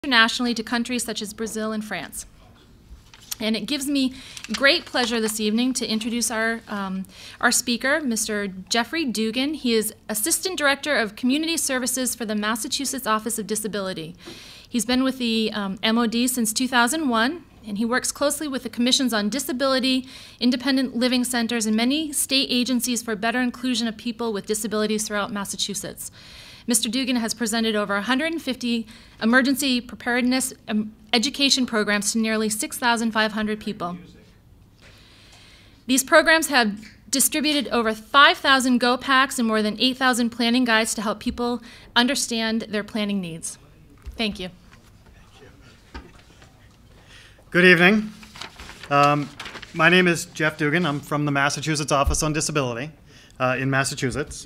internationally to countries such as Brazil and France. And it gives me great pleasure this evening to introduce our speaker, Mr. Jeffrey Dugan. He is Assistant Director of Community Services for the Massachusetts Office of Disability. He's been with the MOD since 2001, and he works closely with the Commissions on Disability, Independent Living Centers, and many state agencies for better inclusion of people with disabilities throughout Massachusetts. Mr. Dugan has presented over 150 emergency preparedness education programs to nearly 6,500 people. These programs have distributed over 5,000 Go Packs and more than 8,000 planning guides to help people understand their planning needs. Thank you. Good evening. My name is Jeff Dugan. I'm from the Massachusetts Office on Disability in Massachusetts.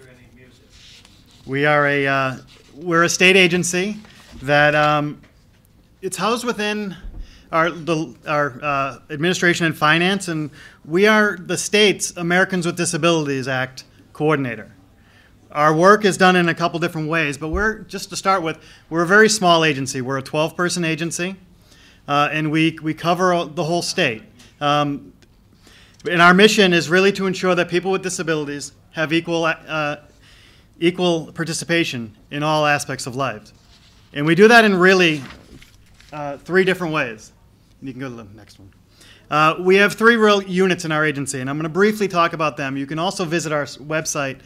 We're a state agency that it's housed within our Administration and Finance, and we are the state's Americans with Disabilities Act coordinator. Our work is done in a couple different ways, but just to start with, we're a very small agency. We're a 12-person agency, and we cover the whole state. And our mission is really to ensure that people with disabilities have equal participation in all aspects of life. And we do that in really three different ways. You can go to the next one. We have three real units in our agency, and I'm going to briefly talk about them. You can also visit our website,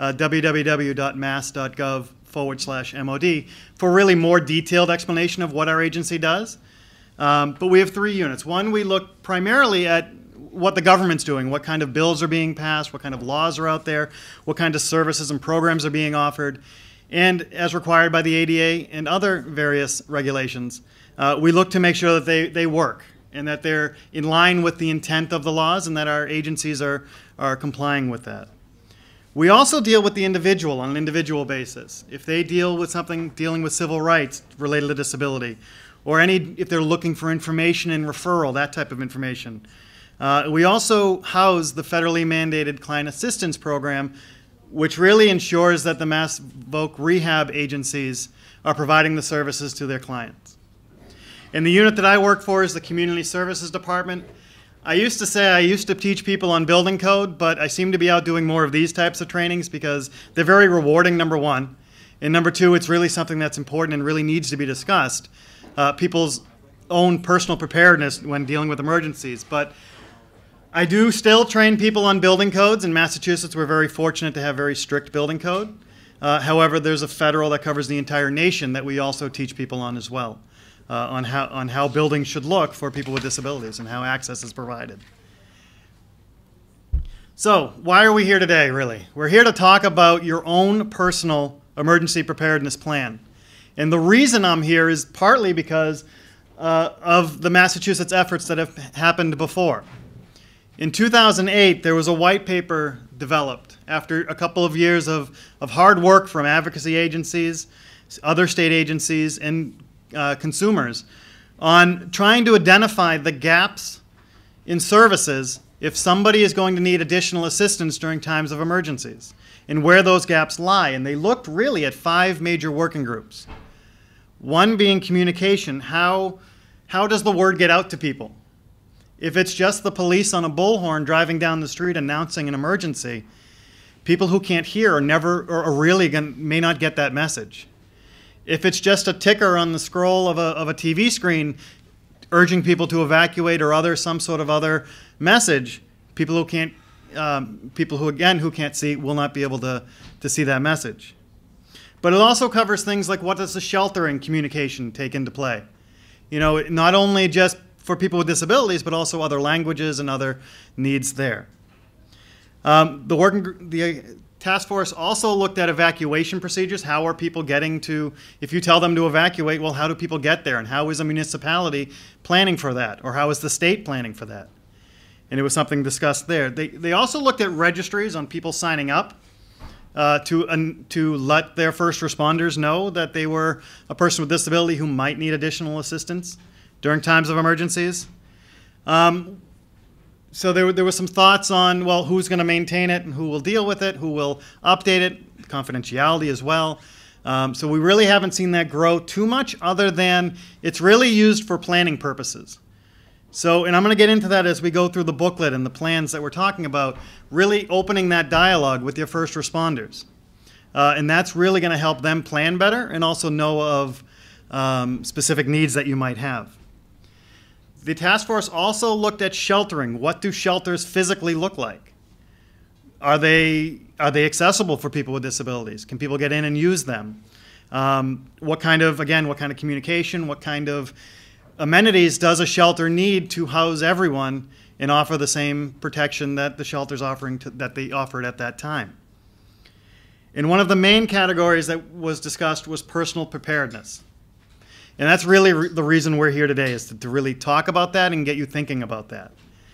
www.mass.gov/MOD, for really more detailed explanation of what our agency does. But we have three units. One, we look primarily at what the government's doing, what kind of bills are being passed, what kind of laws are out there, what kind of services and programs are being offered, and as required by the ADA and other various regulations, we look to make sure that they work and that they're in line with the intent of the laws and that our agencies are complying with that. We also deal with the individual on an individual basis. If they deal with something dealing with civil rights related to disability, or if they're looking for information and referral, that type of information. We also house the federally mandated client assistance program, which really ensures that the Mass Voc rehab agencies are providing the services to their clients. And the unit that I work for is the Community Services Department. I used to say I used to teach people on building code, but I seem to be out doing more of these types of trainings because they're very rewarding, number one. And number two, it's really something that's important and really needs to be discussed. People's own personal preparedness when dealing with emergencies. But I do still train people on building codes. In Massachusetts, we're very fortunate to have very strict building code. However, there's a federal that covers the entire nation that we also teach people on as well, on how buildings should look for people with disabilities and how access is provided. So, why are we here today, really? We're here to talk about your own personal emergency preparedness plan. And the reason I'm here is partly because of the Massachusetts efforts that have happened before. In 2008, there was a white paper developed after a couple of years of hard work from advocacy agencies, other state agencies, and consumers on trying to identify the gaps in services if somebody is going to need additional assistance during times of emergencies, and where those gaps lie. And they looked really at 5 major working groups. One being communication. How does the word get out to people? If it's just the police on a bullhorn driving down the street announcing an emergency, people who can't hear may not get that message. If it's just a ticker on the scroll of a TV screen urging people to evacuate or some sort of other message, people who can't see will not be able to see that message. But it also covers things like what does the sheltering communication take into play? You know, not only just for people with disabilities, but also other languages and other needs there. The task force also looked at evacuation procedures. How are people getting to, if you tell them to evacuate, well, how do people get there? And how is a municipality planning for that? Or how is the state planning for that? And it was something discussed there. They also looked at registries on people signing up to let their first responders know that they were a person with disability who might need additional assistance during times of emergencies. So there were some thoughts on, well, who's going to maintain it and who will deal with it, who will update it, confidentiality as well. So we really haven't seen that grow too much, other than it's really used for planning purposes. So, and I'm going to get into that as we go through the booklet and the plans that we're talking about, really opening that dialogue with your first responders. And that's really going to help them plan better and also know of specific needs that you might have. The task force also looked at sheltering. What do shelters physically look like? Are they accessible for people with disabilities? Can people get in and use them? What kind of communication, what kind of amenities does a shelter need to house everyone and offer the same protection that the shelter's offering that they offered at that time? And one of the main categories that was discussed was personal preparedness. And that's really the reason we're here today, is to really talk about that and get you thinking about that.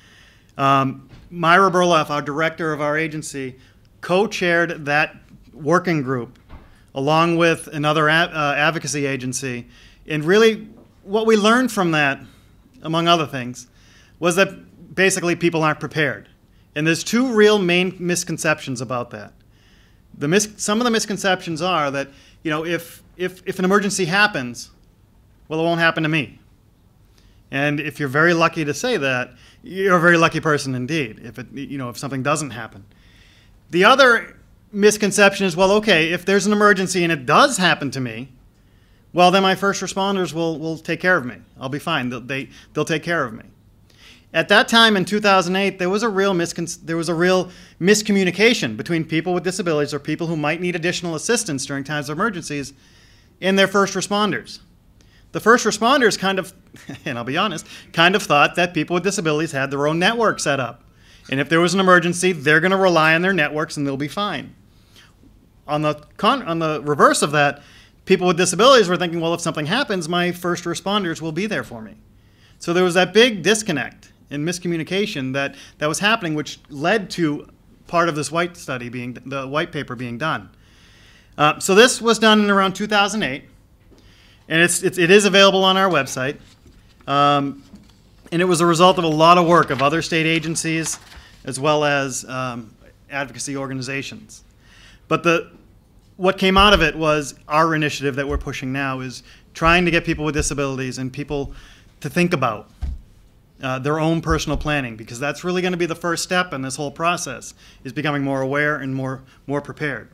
Myra Burloff, our director of our agency, co-chaired that working group along with another advocacy agency. And really what we learned from that, among other things, was that basically people aren't prepared. And there's two real main misconceptions about that. Some of the misconceptions are that, you know, if an emergency happens, well, it won't happen to me. And if you're very lucky to say that, you're a very lucky person indeed, if something doesn't happen. The other misconception is, well, okay, if there's an emergency and it does happen to me, well, then my first responders will take care of me. I'll be fine. They'll take care of me. At that time in 2008, there was a real miscommunication between people with disabilities or people who might need additional assistance during times of emergencies and their first responders. The first responders kind of, and I'll be honest, kind of thought that people with disabilities had their own network set up. And if there was an emergency, they're going to rely on their networks and they'll be fine. On the reverse of that, people with disabilities were thinking, well, if something happens, my first responders will be there for me. So there was that big disconnect and miscommunication that was happening, which led to part of this white paper being done. So this was done in around 2008. And it is available on our website. And it was a result of a lot of work of other state agencies as well as advocacy organizations. But what came out of it was our initiative that we're pushing now, is trying to get people with disabilities and people to think about their own personal planning, because that's really going to be the first step in this whole process, is becoming more aware and more prepared.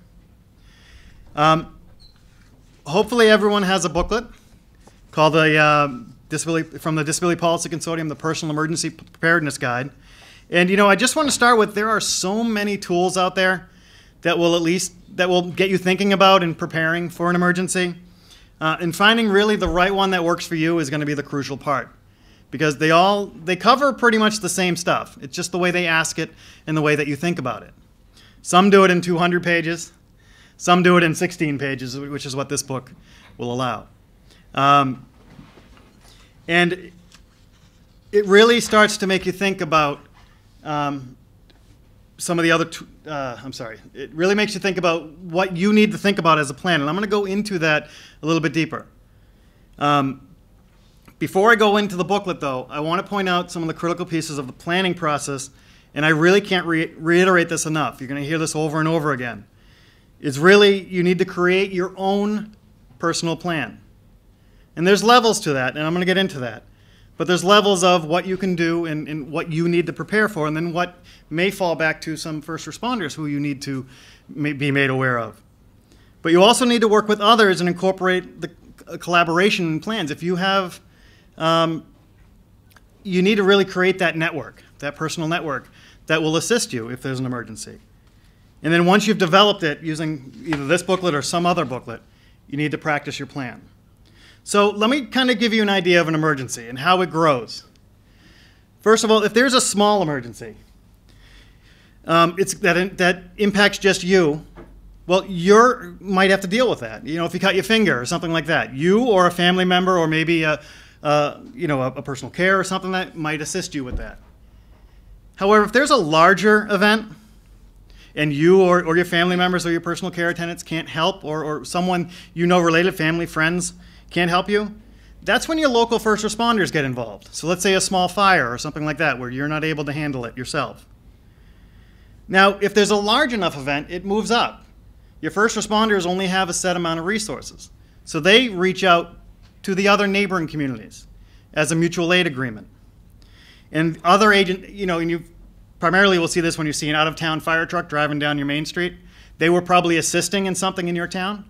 Hopefully everyone has a booklet called from the Disability Policy Consortium, the Personal Emergency Preparedness Guide. And I just want to start with, there are so many tools out there that will get you thinking about and preparing for an emergency. And finding really the right one that works for you is going to be the crucial part, because they cover pretty much the same stuff. It's just the way they ask it and the way that you think about it. Some do it in 200 pages. Some do it in 16 pages, which is what this book will allow. And it really starts to make you think about some of the other, it really makes you think about what you need to think about as a plan. And I'm going to go into that a little bit deeper. Before I go into the booklet, though, I want to point out some of the critical pieces of the planning process, and I really can't reiterate this enough. You're going to hear this over and over again. It's really, you need to create your own personal plan. And there's levels to that, and I'm going to get into that. But there's levels of what you can do and what you need to prepare for, and then what may fall back to some first responders who you need to be made aware of. But you also need to work with others and incorporate the collaboration and plans. If you have, you need to really create that network, that personal network that will assist you if there's an emergency. And then once you've developed it using either this booklet or some other booklet, you need to practice your plan. So let me kind of give you an idea of an emergency and how it grows. First of all, if there's a small emergency that impacts just you, well, you might have to deal with that. If you cut your finger or something like that, you or a family member or maybe a personal care or something that might assist you with that. However, if there's a larger event, and you or your family members or your personal care attendants can't help, or someone related, family, friends, can't help you, that's when your local first responders get involved. So let's say a small fire or something like that where you're not able to handle it yourself. Now, if there's a large enough event, it moves up your first responders only have a set amount of resources. So they reach out to the other neighboring communities as a mutual aid agreement. And other agent, you know, and you primarily will see this when you see an out-of-town fire truck driving down your main street. They were probably assisting in something in your town.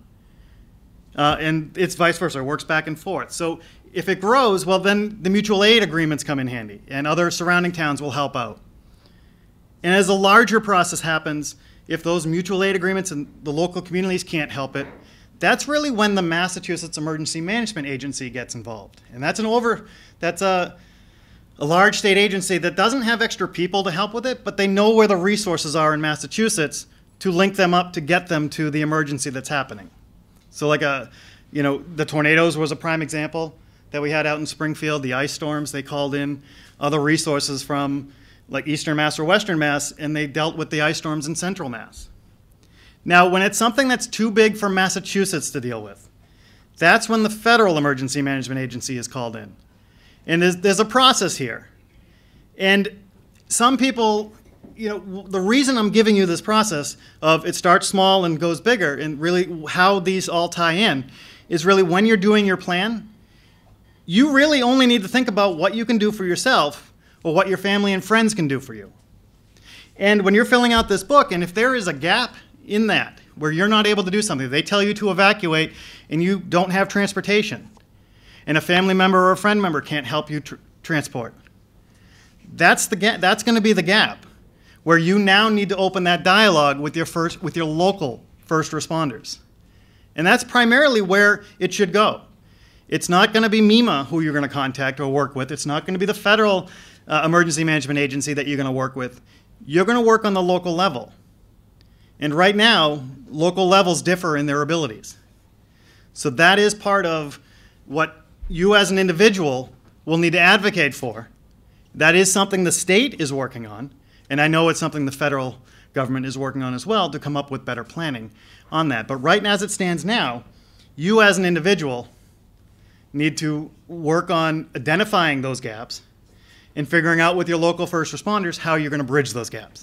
And it's vice versa, it works back and forth. So if it grows, well, then the mutual aid agreements come in handy, and other surrounding towns will help out. And as a larger process happens, if those mutual aid agreements and the local communities can't help it, that's really when the Massachusetts Emergency Management Agency gets involved. And that's a large state agency that doesn't have extra people to help with it, but they know where the resources are in Massachusetts to link them up to get them to the emergency that's happening. So like the tornadoes was a prime example that we had out in Springfield, the ice storms. They called in other resources from like Eastern Mass or Western Mass, and they dealt with the ice storms in Central Mass. Now, when it's something that's too big for Massachusetts to deal with, that's when the Federal Emergency Management Agency is called in. And there's a process here. And some people, you know, the reason I'm giving you this process of it starts small and goes bigger, and really how these all tie in, is really when you're doing your plan, you really only need to think about what you can do for yourself or what your family and friends can do for you. And when you're filling out this book, and if there is a gap in that where you're not able to do something, they tell you to evacuate and you don't have transportation, and a family member or a friend member can't help you transport, that's going to be the gap where you now need to open that dialogue with your local first responders. And that's primarily where it should go. It's not going to be MEMA who you're going to contact or work with. It's not going to be the Federal Emergency Management Agency that you're going to work with. You're going to work on the local level. And right now, local levels differ in their abilities. So that is part of what you as an individual will need to advocate for. That is something the state is working on, and I know it's something the federal government is working on as well to come up with better planning on that. But right now, as it stands now, you as an individual need to work on identifying those gaps and figuring out with your local first responders how you're going to bridge those gaps.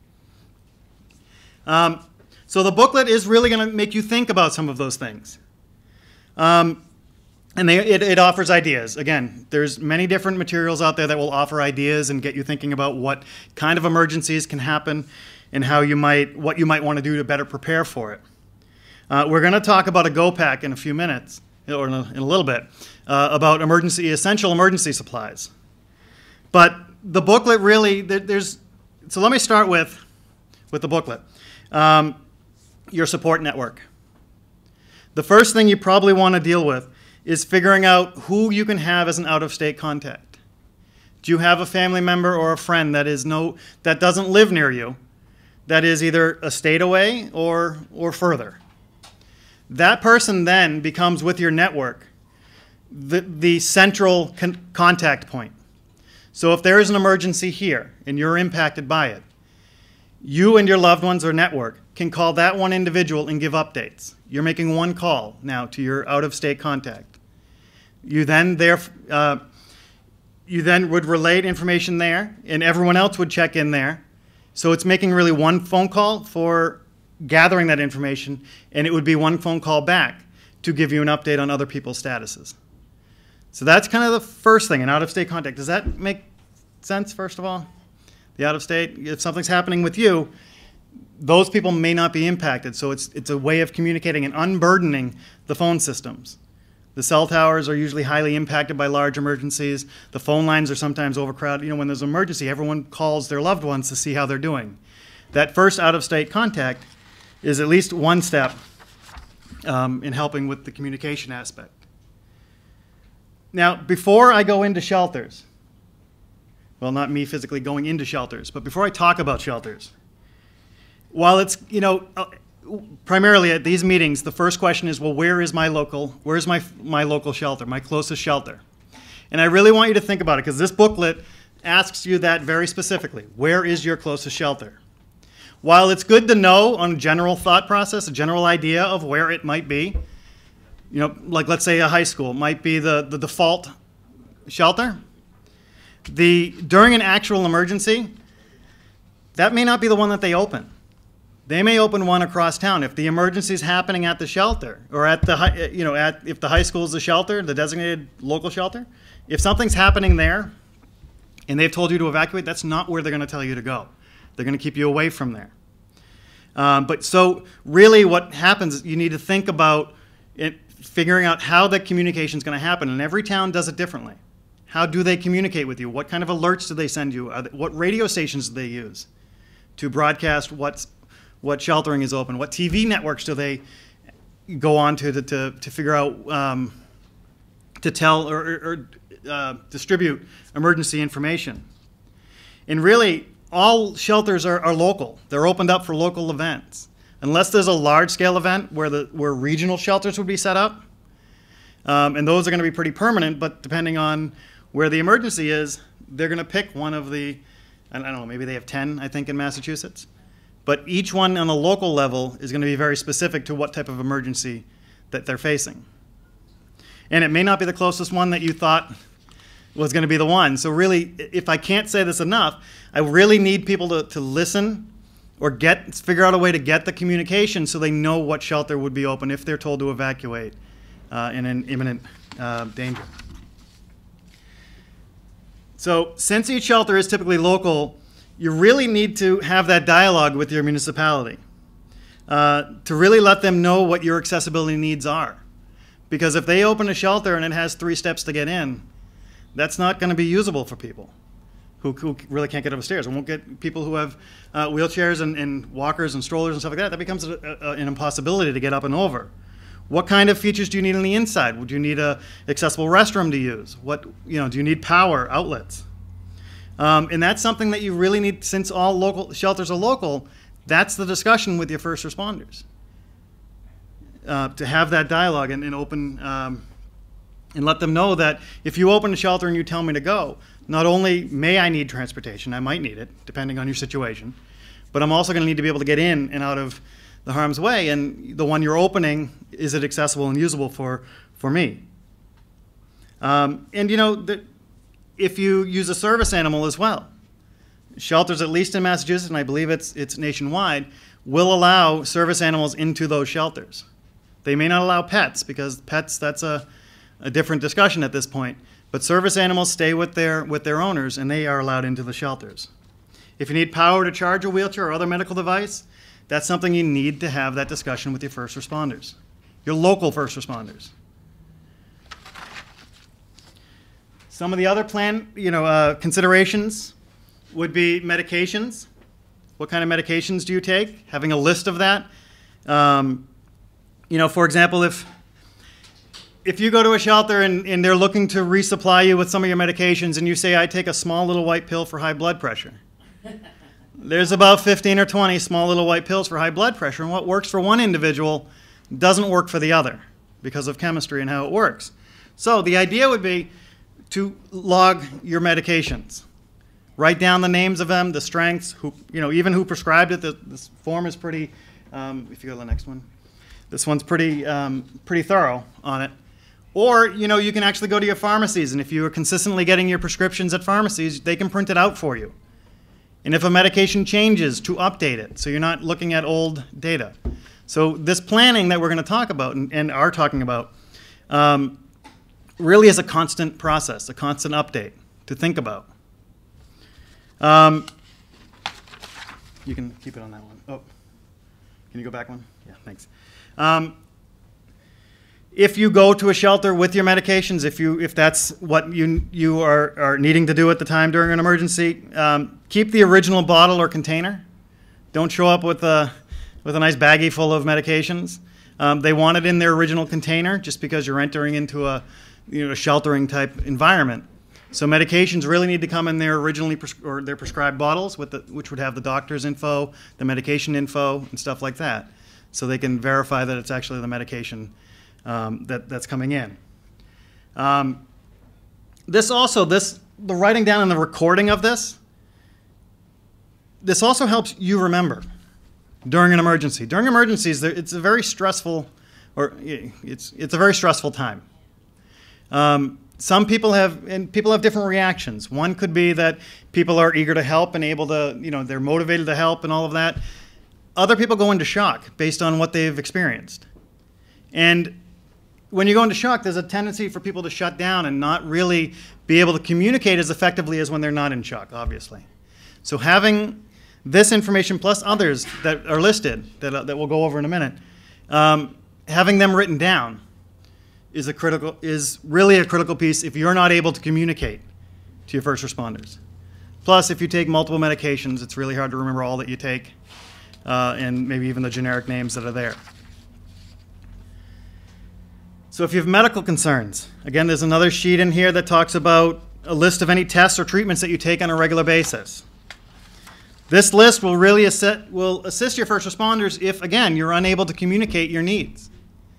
So the booklet is really going to make you think about some of those things. And it offers ideas. Again, there's many different materials out there that will offer ideas and get you thinking about what kind of emergencies can happen and what you might want to do to better prepare for it. We're going to talk about a go pack in a few minutes, or in a little bit, about essential emergency supplies. But the booklet really, so let me start with the booklet. Your support network. The first thing you probably want to deal with is figuring out who you can have as an out-of-state contact. Do you have a family member or a friend that doesn't live near you, that is either a state away or further? That person then becomes, with your network, the central contact point. So if there is an emergency here and you're impacted by it, you and your loved ones or network can call that one individual and give updates. You're making one call now to your out-of-state contact. You then would relate information there, and everyone else would check in there. So it's making really one phone call for gathering that information, and it would be one phone call back to give you an update on other people's statuses. So that's kind of the first thing, an out-of-state contact. Does that make sense, first of all? The out-of-state, if something's happening with you, those people may not be impacted. So it's a way of communicating and unburdening the phone systems. The cell towers are usually highly impacted by large emergencies. The phone lines are sometimes overcrowded. You know, when there's an emergency, everyone calls their loved ones to see how they're doing. That first out-of-state contact is at least one step in helping with the communication aspect. Now, before I go into shelters, well, not me physically going into shelters, but before I talk about shelters, while it's, primarily at these meetings, the first question is, well, where's my local shelter, my closest shelter? And I really want you to think about it, because this booklet asks you that very specifically. Where is your closest shelter? While it's good to know on a general thought process, a general idea of where it might be, like let's say a high school might be the default shelter. During an actual emergency, that may not be the one that they open. They may open one across town. If the emergency is happening at the shelter, or at the if the high school is the shelter, the designated local shelter, if something's happening there, and they've told you to evacuate, that's not where they're going to tell you to go. They're going to keep you away from there. But so really, what happens is you need to think about figuring out how that communication is going to happen, and every town does it differently. How do they communicate with you? What kind of alerts do they send you? What radio stations do they use to broadcast what sheltering is open? What TV networks do they go on to figure out, to tell or distribute emergency information? And really, all shelters are local. They're opened up for local events. Unless there's a large-scale event where regional shelters would be set up, and those are going to be pretty permanent, but depending on where the emergency is, they're going to pick one of the, I don't know, maybe they have 10, I think, in Massachusetts. But each one on a local level is going to be very specific to what type of emergency that they're facing. And it may not be the closest one that you thought was going to be the one. So really, if I can't say this enough, I really need people to listen or figure out a way to get the communication so they know what shelter would be open if they're told to evacuate in an imminent danger. So since each shelter is typically local, you really need to have that dialogue with your municipality to really let them know what your accessibility needs are. Because if they open a shelter and it has 3 steps to get in, that's not going to be usable for people who really can't get upstairs. It won't get people who have wheelchairs and walkers and strollers and stuff like that. That becomes an impossibility to get up and over. What kind of features do you need on the inside? Would you need an accessible restroom to use? Do you need power outlets? And that's something that you really need, since all local shelters are local. That's the discussion with your first responders. To have that dialogue and open and let them know that if you open a shelter and you tell me to go, not only may I need transportation, I might need it, depending on your situation, but I'm also going to need to be able to get in and out of the harm's way, and the one you're opening, is it accessible and usable for me? And if you use a service animal as well, shelters, at least in Massachusetts, and I believe it's nationwide, will allow service animals into those shelters. They may not allow pets, because pets, that's a different discussion at this point. But service animals stay with their owners, and they are allowed into the shelters. If you need power to charge a wheelchair or other medical device, that's something you need to have that discussion with your first responders, your local first responders. Some of the other considerations would be medications. What kind of medications do you take? Having a list of that. For example, if you go to a shelter and they're looking to resupply you with some of your medications, and you say, I take a small little white pill for high blood pressure. There's about 15 or 20 small little white pills for high blood pressure, and what works for one individual doesn't work for the other because of chemistry and how it works. So the idea would be to log your medications. Write down the names of them, the strengths, even who prescribed it. This form is pretty, if you go to the next one, this one's pretty thorough on it. Or, you can actually go to your pharmacies, and if you are consistently getting your prescriptions at pharmacies, they can print it out for you. And if a medication changes, to update it, so you're not looking at old data. So this planning that we're going to talk about and are talking about really is a constant process, a constant update to think about. You can keep it on that one. Oh, can you go back one? Yeah, thanks. If you go to a shelter with your medications, if that's what you are needing to do at the time during an emergency, keep the original bottle or container. Don't show up with a nice baggie full of medications. They want it in their original container, just because you're entering into a sheltering type environment. So medications really need to come in their their prescribed bottles, which would have the doctor's info, the medication info, and stuff like that, so they can verify that it's actually the medication that's coming in. The writing down and the recording of this also helps you remember during an emergency. During emergencies, it's a very stressful, it's a very stressful time. Some people have different reactions. One could be that people are eager to help and able to, they're motivated to help and all of that. other people go into shock based on what they've experienced. And when you go into shock, there's a tendency for people to shut down and not really be able to communicate as effectively as when they're not in shock, obviously. So having this information plus others that are listed, that we'll go over in a minute, having them written down is really a critical piece if you're not able to communicate to your first responders. Plus, if you take multiple medications, it's really hard to remember all that you take, and maybe even the generic names that are there. So if you have medical concerns, again, there's another sheet in here that talks about a list of any tests or treatments that you take on a regular basis. This list will really assist your first responders if, again, you're unable to communicate your needs.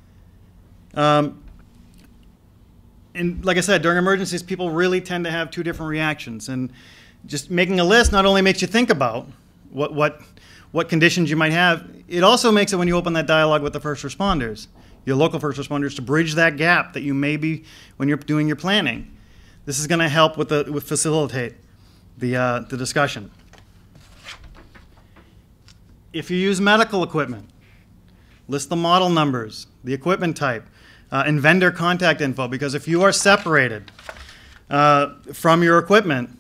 And like I said, during emergencies, people really tend to have two different reactions. And just making a list not only makes you think about what conditions you might have, it also makes it when you open that dialogue with the first responders, your local first responders, to bridge that gap that you may be when you're doing your planning. This is going to help facilitate the discussion. If you use medical equipment, list the model numbers, the equipment type, and vendor contact info, because if you are separated from your equipment,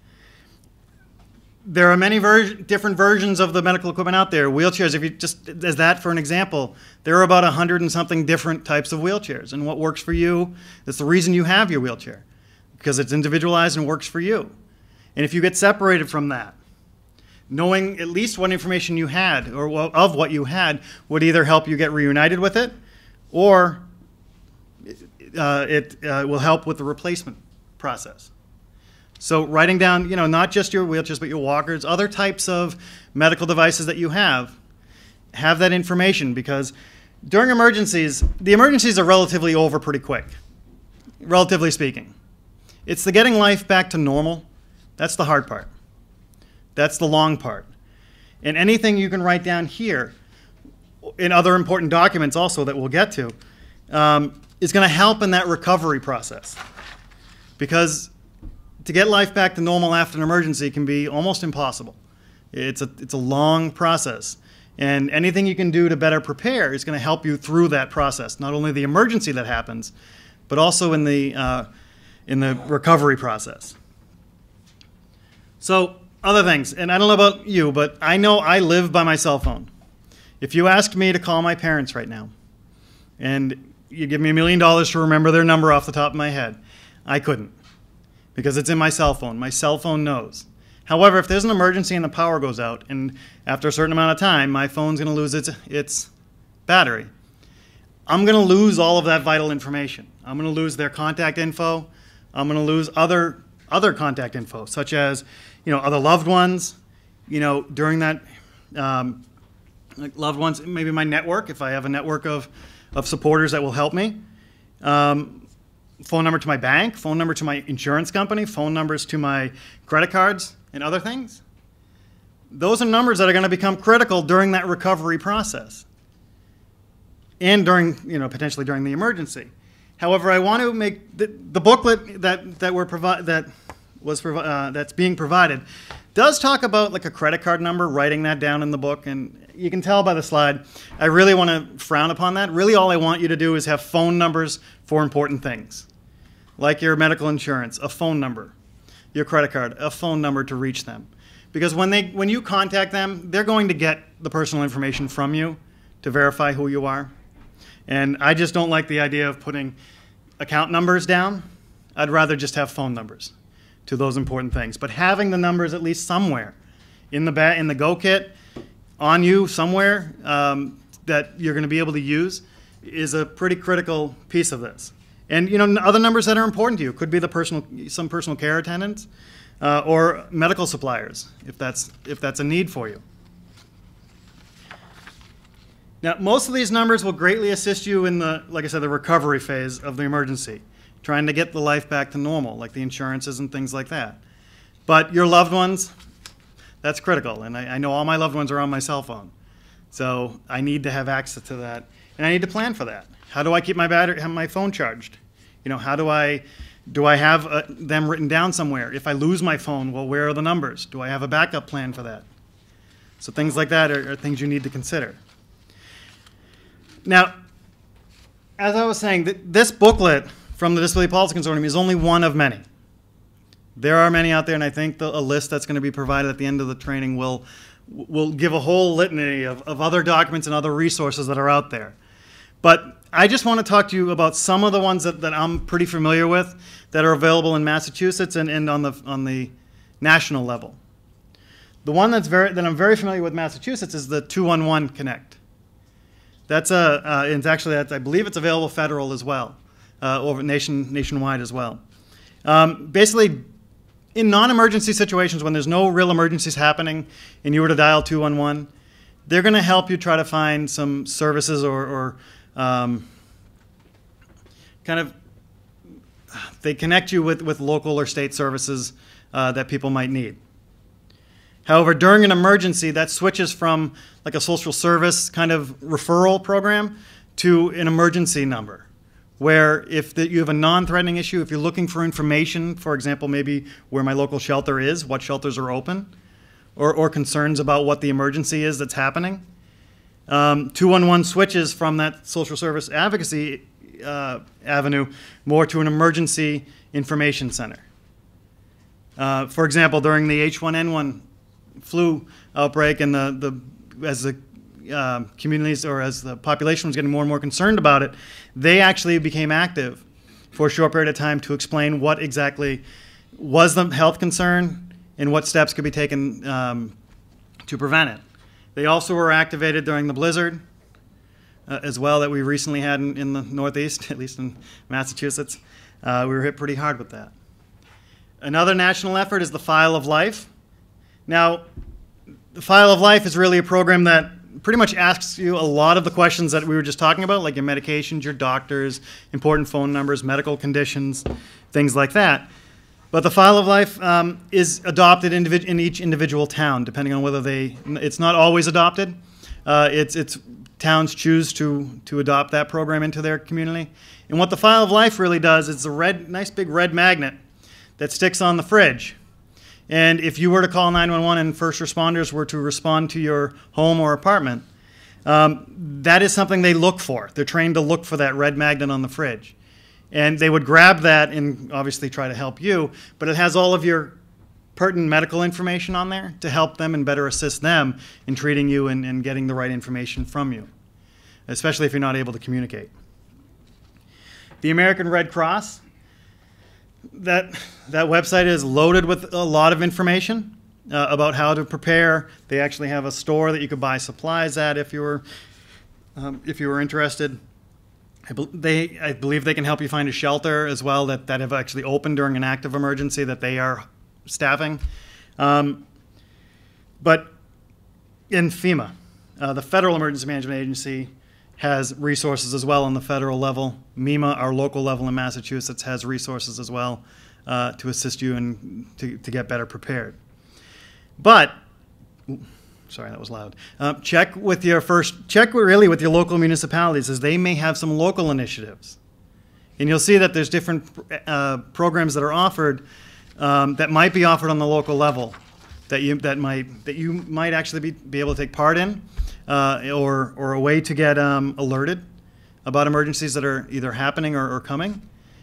there are many different versions of the medical equipment out there. Wheelchairs, if you just, as that for an example, there are about 100 and something different types of wheelchairs. And what works for you, that's the reason you have your wheelchair, because it's individualized and works for you. And if you get separated from that, knowing at least what information you had, or of what you had, would either help you get reunited with it, or it will help with the replacement process. So writing down, not just your wheelchairs, but your walkers, other types of medical devices that you have that information, because during emergencies, the emergencies are relatively over pretty quick, relatively speaking. It's the getting life back to normal. That's the hard part. That's the long part. And anything you can write down here in other important documents also that we'll get to is going to help in that recovery process. Because to get life back to normal after an emergency can be almost impossible. It's a long process. And anything you can do to better prepare is going to help you through that process. Not only the emergency that happens, but also in the recovery process. So other things, and I don't know about you, but I know I live by my cell phone. If you asked me to call my parents right now, and you give me $1 million to remember their number off the top of my head, I couldn't, because it's in my cell phone. My cell phone knows. However, if there's an emergency and the power goes out, and after a certain amount of time, my phone's going to lose its battery, I'm going to lose all of that vital information. I'm going to lose their contact info. I'm going to lose other contact info, such as other loved ones, during that, like loved ones, maybe my network, if I have a network of supporters that will help me. Phone number to my bank, phone number to my insurance company, phone numbers to my credit cards, and other things. Those are numbers that are going to become critical during that recovery process, and during, potentially during the emergency. However, I want to make the booklet that's being provided does talk about like a credit card number, writing that down in the book, and you can tell by the slide, I really want to frown upon that. Really all I want you to do is have phone numbers for important things, like your medical insurance, a phone number, your credit card, a phone number to reach them. Because when you contact them, they're going to get the personal information from you to verify who you are. And I just don't like the idea of putting account numbers down. I'd rather just have phone numbers to those important things. But having the numbers at least somewhere in the Go Kit, on you somewhere that you're going to be able to use is a pretty critical piece of this. And other numbers that are important to you could be some personal care attendants or medical suppliers if that's a need for you. Now, most of these numbers will greatly assist you in like I said, the recovery phase of the emergency, trying to get the life back to normal, like the insurances and things like that. But your loved ones, that's critical. And I know all my loved ones are on my cell phone. So I need to have access to that. And I need to plan for that. How do I keep my phone charged? How do I have them written down somewhere? If I lose my phone, well, where are the numbers? Do I have a backup plan for that? So things like that are things you need to consider. Now, as I was saying, this booklet from the Disability Policy Consortium is only one of many. There are many out there, and I think a list that's going to be provided at the end of the training will give a whole litany of other documents and other resources that are out there. But I just want to talk to you about some of the ones that I'm pretty familiar with that are available in Massachusetts and on the national level. The one that I'm very familiar with Massachusetts is the 211 Connect. It's actually, I believe it's available federal as well, nationwide as well. Basically, in non-emergency situations, when there's no real emergencies happening and you were to dial 211, they're going to help you try to find some services or they connect you with local or state services that people might need. However, during an emergency, that switches from like a social service kind of referral program to an emergency number, where if you have a non-threatening issue, if you're looking for information, for example, maybe where my local shelter is, what shelters are open, or concerns about what the emergency is that's happening, 211 switches from that social service advocacy avenue more to an emergency information center. For example, during the H1N1 flu outbreak and as the communities or as the population was getting more and more concerned about it, they actually became active for a short period of time to explain what exactly was the health concern and what steps could be taken to prevent it. They also were activated during the blizzard as well that we recently had in the Northeast, at least in Massachusetts. We were hit pretty hard with that. Another national effort is the File of Life. Now, the File of Life is really a program that pretty much asks you a lot of the questions that we were just talking about, like your medications, your doctors, important phone numbers, medical conditions, things like that. But the File of Life is adopted in each individual town, depending on whether it's not always adopted. It's towns choose to adopt that program into their community. And what the File of Life really does is a nice big red magnet that sticks on the fridge. And if you were to call 911 and first responders were to respond to your home or apartment, that is something they look for. They're trained to look for that red magnet on the fridge. And they would grab that and obviously try to help you, but it has all of your pertinent medical information on there to help them and better assist them in treating you and getting the right information from you, especially if you're not able to communicate. The American Red Cross, that website is loaded with a lot of information about how to prepare. They actually have a store that you could buy supplies at if you were interested. I believe they can help you find a shelter as well that have actually opened during an active emergency that they are staffing. But in FEMA, the Federal Emergency Management Agency has resources as well on the federal level. MEMA, our local level in Massachusetts, has resources as well to assist you and to get better prepared. But, sorry, that was loud. Check with your local municipalities, as they may have some local initiatives. And you'll see that there's different programs that are offered that might be offered on the local level that you might actually be able to take part in, or a way to get alerted about emergencies that are either happening or coming.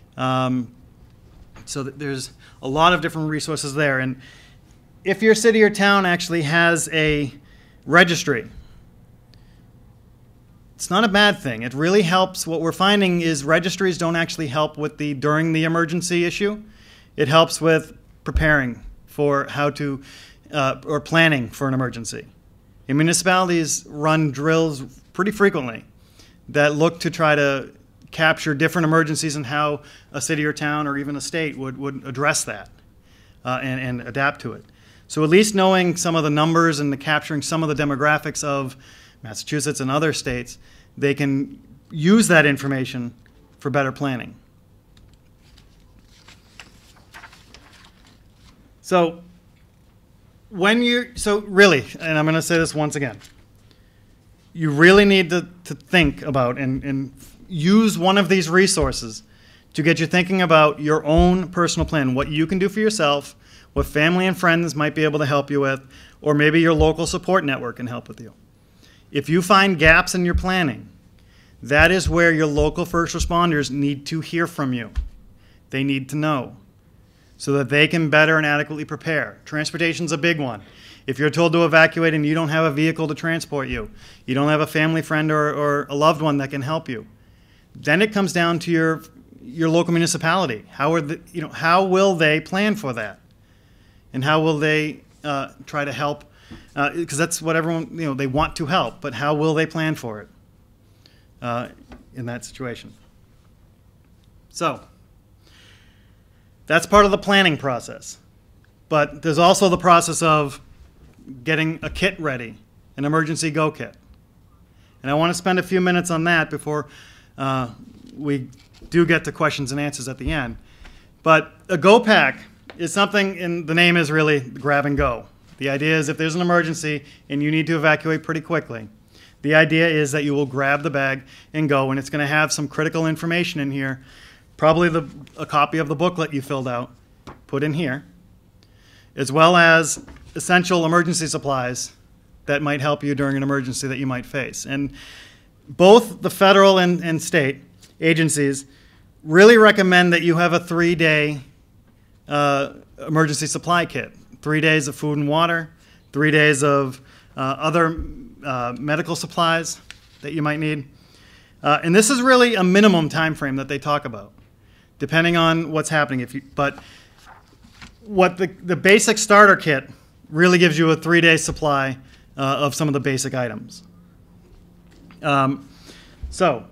So there's a lot of different resources there. And if your city or town actually has a registry, it's not a bad thing. It really helps. What we're finding is registries don't actually help with during the emergency issue. It helps with preparing for or planning for an emergency. And municipalities run drills pretty frequently that look to try to capture different emergencies and how a city or town or even a state would address that and adapt to it. So at least knowing some of the numbers and capturing some of the demographics of Massachusetts and other states, they can use that information for better planning. So really, and I'm going to say this once again, you really need to think about and use one of these resources to get you thinking about your own personal plan, what you can do for yourself, what family and friends might be able to help you with, or maybe your local support network can help with you. If you find gaps in your planning, that is where your local first responders need to hear from you. They need to know so that they can better and adequately prepare. Transportation's a big one. If you're told to evacuate and you don't have a vehicle to transport you, you don't have a family friend or a loved one that can help you, then it comes down to your local municipality. How will they plan for that? And how will they try to help? Because that's what everyone, they want to help, but how will they plan for it in that situation? So that's part of the planning process. But there's also the process of getting a kit ready, an emergency go kit. And I want to spend a few minutes on that before we do get to questions and answers at the end. But a go pack is something, and the name is really grab and go. The idea is if there's an emergency and you need to evacuate pretty quickly, the idea is that you will grab the bag and go, and it's going to have some critical information in here, probably a copy of the booklet you filled out, put in here, as well as essential emergency supplies that might help you during an emergency that you might face. And both the federal and state agencies really recommend that you have a 3-day emergency supply kit. 3 days of food and water, 3 days of other medical supplies that you might need. And this is really a minimum time frame that they talk about, depending on what's happening. But what the basic starter kit really gives you a 3-day supply of some of the basic items. So,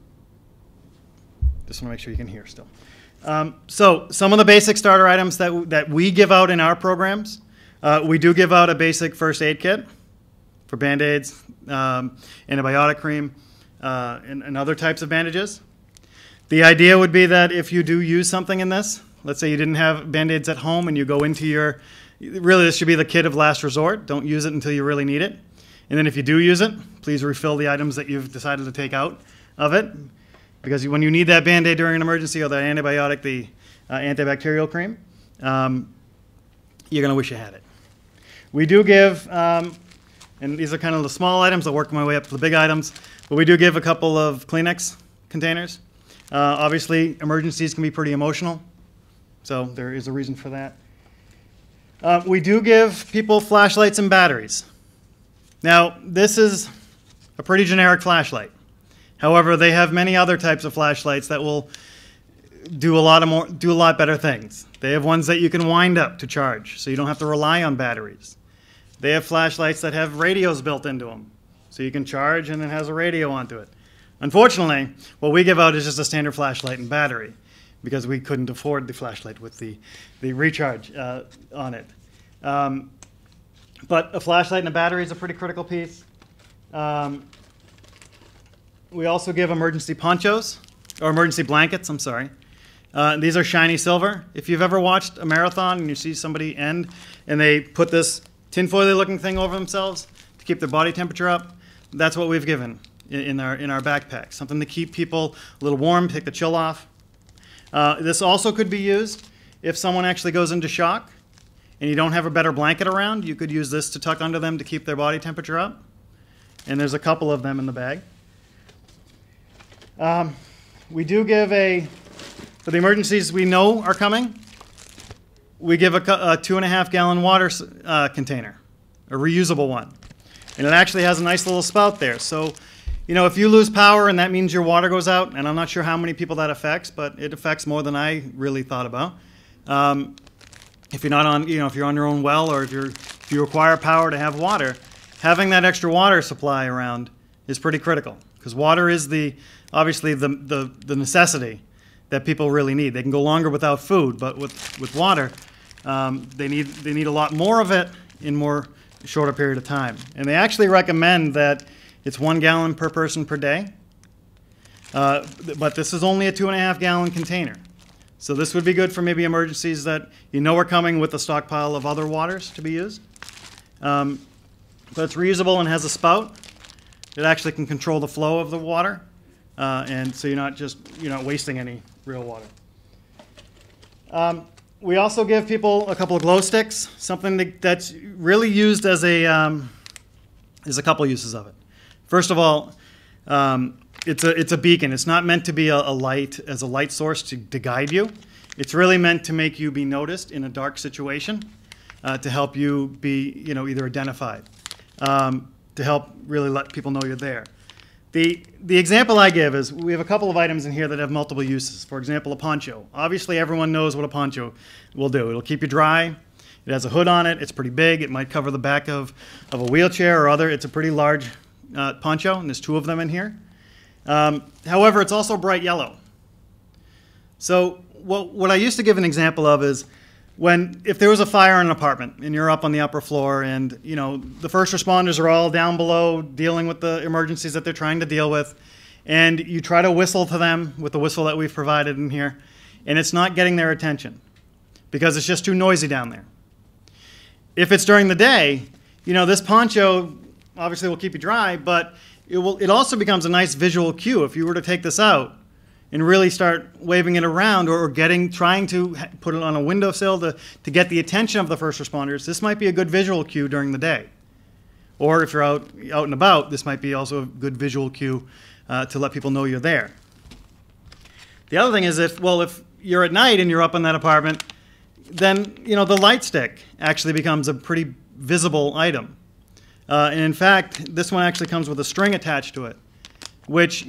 just want to make sure you can hear still. So some of the basic starter items that we give out in our programs, we do give out a basic first aid kit for Band-Aids, antibiotic cream, and other types of bandages. The idea would be that if you do use something in this, let's say you didn't have Band-Aids at home and you go into really this should be the kit of last resort. Don't use it until you really need it. And then if you do use it, please refill the items that you've decided to take out of it. Because when you need that Band-Aid during an emergency or that antibiotic, the antibacterial cream, you're going to wish you had it. We do give, and these are kind of the small items. I'll work my way up to the big items. But we do give a couple of Kleenex containers. Obviously, emergencies can be pretty emotional. So there is a reason for that. We do give people flashlights and batteries. Now, this is a pretty generic flashlight. However, they have many other types of flashlights that will do a lot better things. They have ones that you can wind up to charge, so you don't have to rely on batteries. They have flashlights that have radios built into them, so you can charge and it has a radio onto it. Unfortunately, what we give out is just a standard flashlight and battery, because we couldn't afford the flashlight with the recharge on it. But a flashlight and a battery is a pretty critical piece. We also give emergency ponchos, or emergency blankets, I'm sorry. These are shiny silver. If you've ever watched a marathon and you see somebody end and they put this tinfoil-y looking thing over themselves to keep their body temperature up, that's what we've given in our backpack. Something to keep people a little warm, take the chill off. This also could be used if someone actually goes into shock and you don't have a better blanket around. You could use this to tuck under them to keep their body temperature up. And there's a couple of them in the bag. We do give for the emergencies we know are coming, we give a 2.5 gallon water container, a reusable one. And it actually has a nice little spout there. So, if you lose power and that means your water goes out, and I'm not sure how many people that affects, but it affects more than I really thought about. If you're not on, if you're on your own well, or if you require power to have water, having that extra water supply around is pretty critical, because water is obviously the necessity that people really need. They can go longer without food, but with water, they need a lot more of it in a shorter period of time. And they actually recommend that it's 1 gallon per person per day, but this is only a 2.5 gallon container. So this would be good for maybe emergencies that are coming with a stockpile of other waters to be used. But it's reusable and has a spout. It actually can control the flow of the water. And so you're not wasting any real water. We also give people a couple of glow sticks, something that's really used as there's a couple uses of it. First of all, it's a beacon. It's not meant to be a light as a light source to guide you. It's really meant to make you be noticed in a dark situation, to help you be either identified, to help really let people know you're there. The example I give is we have a couple of items in here that have multiple uses. For example, a poncho. Obviously, everyone knows what a poncho will do. It'll keep you dry. It has a hood on it. It's pretty big. It might cover the back of a wheelchair or other. It's a pretty large poncho, and there's two of them in here. However, it's also bright yellow. So what I used to give an example of is if there was a fire in an apartment and you're up on the upper floor and the first responders are all down below dealing with the emergencies that they're trying to deal with, and you try to whistle to them with the whistle that we've provided in here, and it's not getting their attention because it's just too noisy down there. If it's during the day, this poncho obviously will keep you dry, but it also becomes a nice visual cue. If you were to take this out and really start waving it around or trying to put it on a windowsill to get the attention of the first responders, this might be a good visual cue during the day. Or if you're out and about, this might be also a good visual cue to let people know you're there. The other thing is if you're at night and you're up in that apartment, then the light stick actually becomes a pretty visible item. And in fact, this one actually comes with a string attached to it, which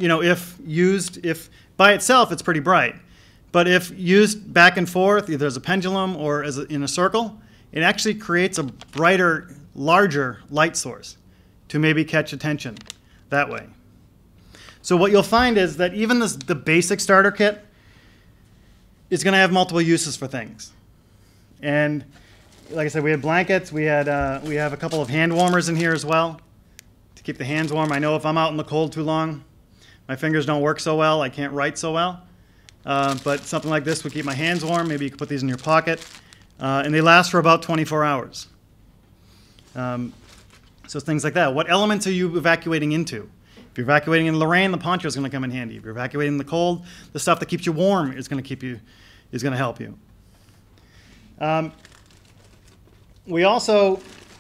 if by itself, it's pretty bright. But if used back and forth, either as a pendulum or in a circle, it actually creates a brighter, larger light source to maybe catch attention that way. So what you'll find is that even the basic starter kit is going to have multiple uses for things. And like I said, we had blankets. We have a couple of hand warmers in here as well to keep the hands warm. I know if I'm out in the cold too long, my fingers don't work so well. I can't write so well. But something like this would keep my hands warm. Maybe you could put these in your pocket. And they last for about 24 hours. So things like that. What elements are you evacuating into? If you're evacuating in Lorraine, the poncho is going to come in handy. If you're evacuating in the cold, the stuff that keeps you warm is going to help you. We also,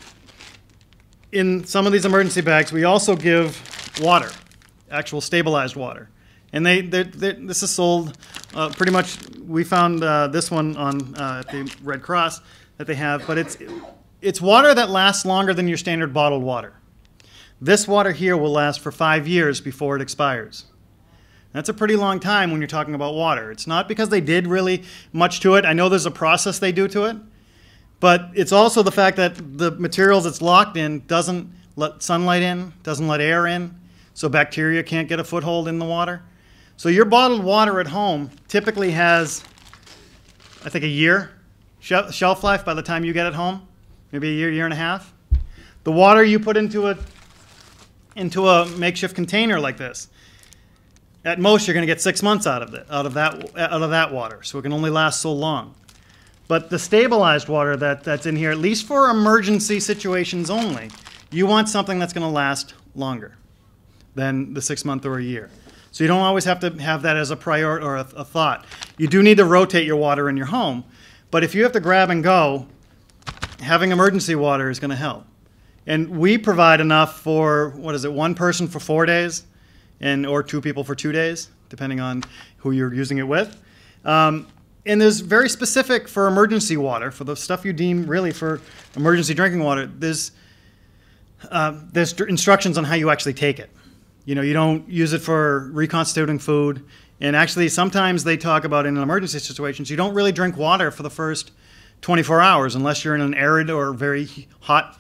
in some of these emergency bags, we also give water. Actual stabilized water, and this is sold pretty much. We found this one on at the Red Cross that they have, but it's water that lasts longer than your standard bottled water. This water here will last for 5 years before it expires. That's a pretty long time when you're talking about water. It's not because they did really much to it. I know there's a process they do to it, but it's also the fact that the materials it's locked in doesn't let sunlight in, doesn't let air in. So bacteria can't get a foothold in the water. So your bottled water at home typically has, I think, a year shelf life by the time you get it home, maybe a year and a half. The water you put into a makeshift container like this, at most you're going to get 6 months out of that water. So it can only last so long. But the stabilized water that's in here, at least for emergency situations only, you want something that's going to last longer than the 6 month or a year. So you don't always have to have that as a priority or a thought. You do need to rotate your water in your home, but if you have to grab and go, having emergency water is going to help. And we provide enough for, one person for 4 days, or 2 people for 2 days, depending on who you're using it with. And there's very specific for emergency water, for the stuff you deem really for emergency drinking water, there's instructions on how you actually take it. You don't use it for reconstituting food. And actually, sometimes they talk about in emergency situations, you don't really drink water for the first 24 hours unless you're in an arid or very hot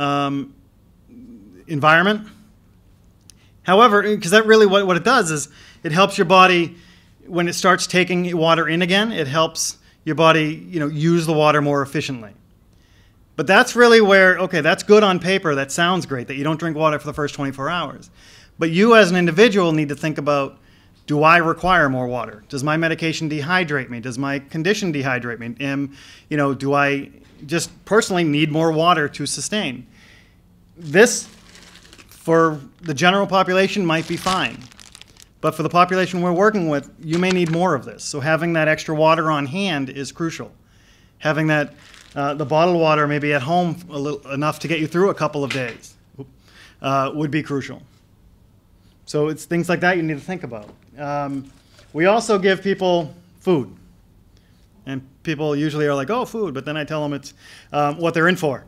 environment. However, because that really what it does is it helps your body, when it starts taking water in again, it helps your body use the water more efficiently. But that's really where, okay, that's good on paper. That sounds great that you don't drink water for the first 24 hours. But you as an individual need to think about, do I require more water? Does my medication dehydrate me? Does my condition dehydrate me? Do I just personally need more water to sustain? This, for the general population, might be fine. But for the population we're working with, you may need more of this. So having that extra water on hand is crucial. Having that, the bottled water maybe at home enough to get you through a couple of days would be crucial. So it's things like that you need to think about. We also give people food. And people usually are like, oh, food, but then I tell them it's what they're in for.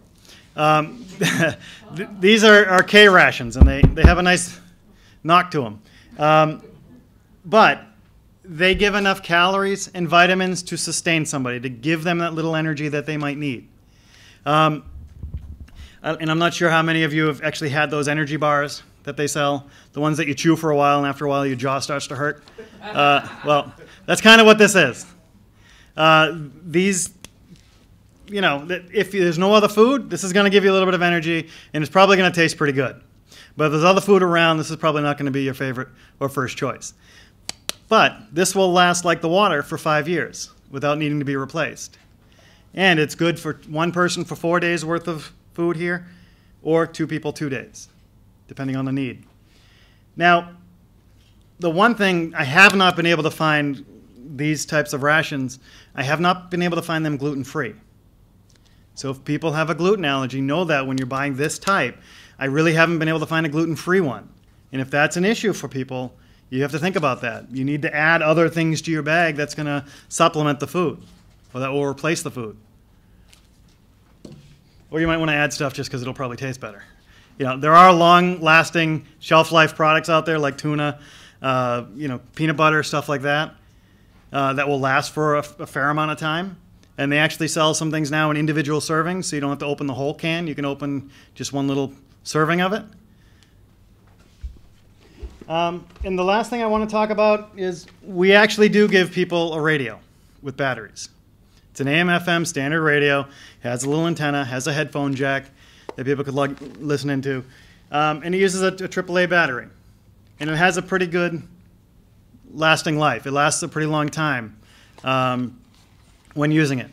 These are K rations, and they have a nice knock to them. But they give enough calories and vitamins to sustain somebody, to give them that little energy that they might need. And I'm not sure how many of you have actually had those energy bars that they sell, the ones that you chew for a while, and after a while your jaw starts to hurt. Well, that's kind of what this is. These, you know, if there's no other food, this is going to give you a little bit of energy, and it's probably going to taste pretty good. But if there's other food around, this is probably not going to be your favorite or first choice. But this will last like the water for 5 years without needing to be replaced. And it's good for one person for 4 days worth of food here, or 2 people 2 days, depending on the need. Now, the one thing I have not been able to find these types of rations, I have not been able to find them gluten-free. So if people have a gluten allergy, know that when you're buying this type, I really haven't been able to find a gluten-free one. And if that's an issue for people, you have to think about that. You need to add other things to your bag that's going to supplement the food, or that will replace the food. Or you might want to add stuff just because it'll probably taste better. You know, there are long-lasting shelf-life products out there like tuna, you know, peanut butter, stuff like that, that will last for a fair amount of time. And they actually sell some things now in individual servings, so you don't have to open the whole can. You can open just one little serving of it. And the last thing I want to talk about is we actually do give people a radio with batteries. It's an AM/FM standard radio. It has a little antenna, has a headphone jack that people could listen into. And it uses a AAA battery. And it has a pretty good lasting life. It lasts a pretty long time when using it.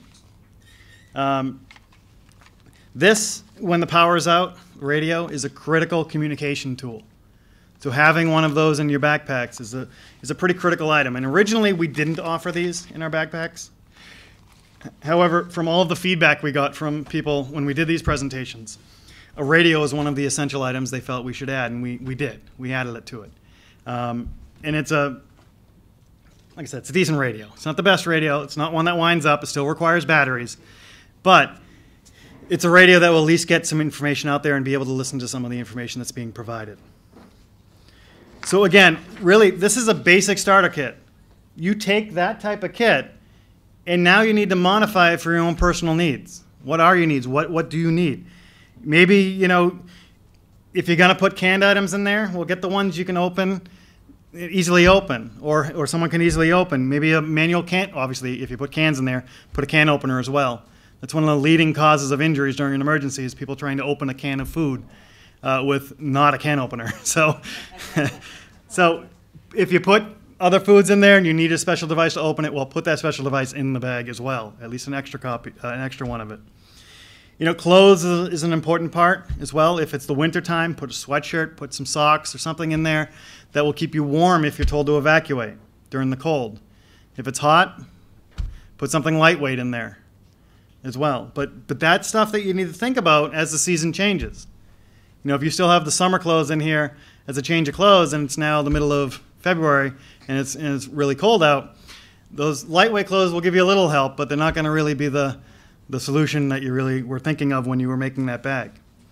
This, when the power is out, radio is a critical communication tool. So having one of those in your backpacks is a pretty critical item. And originally we didn't offer these in our backpacks. However, from all of the feedback we got from people when we did these presentations, a radio is one of the essential items they felt we should add, and we did. We added it to it. And it's like I said, it's a decent radio. It's not the best radio. It's not one that winds up. It still requires batteries. But it's a radio that will at least get some information out there and be able to listen to some of the information that's being provided. So again, really, this is a basic starter kit. You take that type of kit, and now you need to modify it for your own personal needs. What are your needs? What do you need? Maybe, you know, if you're going to put canned items in there, well, get the ones you can easily open, or someone can easily open. Maybe a manual can, obviously, if you put cans in there, put a can opener as well. That's one of the leading causes of injuries during an emergency is people trying to open a can of food with not a can opener. So, so if you put other foods in there and you need a special device to open it, well, put that special device in the bag as well, at least an extra one of it. You know, clothes is an important part as well. If it's the winter time, put a sweatshirt, put some socks or something in there that will keep you warm if you're told to evacuate during the cold. If it's hot, put something lightweight in there as well. But that's stuff that you need to think about as the season changes. You know, if you still have the summer clothes in here as a change of clothes and it's now the middle of February and it's really cold out, those lightweight clothes will give you a little help, but they're not going to really be the solution that you really were thinking of when you were making that bag.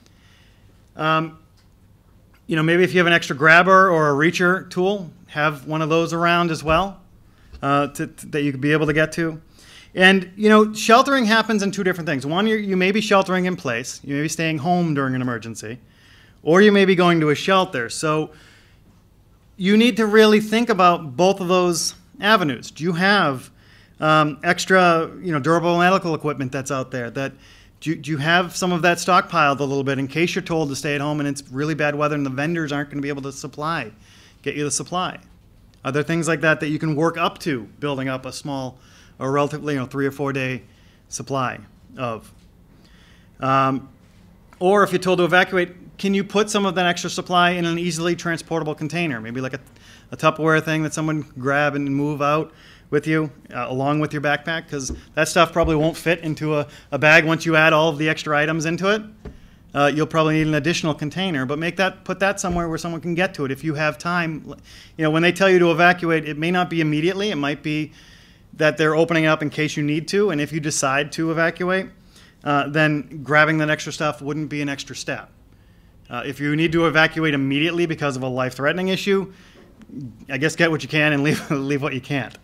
You know, maybe if you have an extra grabber or a reacher tool, have one of those around as well that you could be able to get to. And, you know, sheltering happens in 2 different things. One, you may be sheltering in place. You may be staying home during an emergency. Or you may be going to a shelter. So you need to really think about both of those avenues. Do you have extra, you know, durable medical equipment that's out there? Do you have some of that stockpiled a little bit in case you're told to stay at home and it's really bad weather and the vendors aren't going to be able to get you the supply? Are there things like that that you can work up to building up a small or relatively, you know, 3 or 4 day supply of? Or if you're told to evacuate, can you put some of that extra supply in an easily transportable container, maybe like a Tupperware thing that someone can grab and move out with you, along with your backpack, because that stuff probably won't fit into a bag once you add all of the extra items into it. You'll probably need an additional container, but put that somewhere where someone can get to it if you have time. When they tell you to evacuate, it may not be immediately. It might be that they're opening up in case you need to, and if you decide to evacuate, then grabbing that extra stuff wouldn't be an extra step. If you need to evacuate immediately because of a life-threatening issue, I guess get what you can and leave what you can't.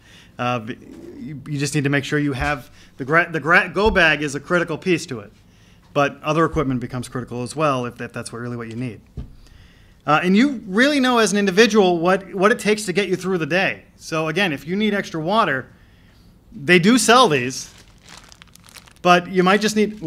You just need to make sure you have the go bag is a critical piece to it, but other equipment becomes critical as well if that's really what you need. And you really know as an individual what it takes to get you through the day. So again, if you need extra water, they do sell these, but you might just need,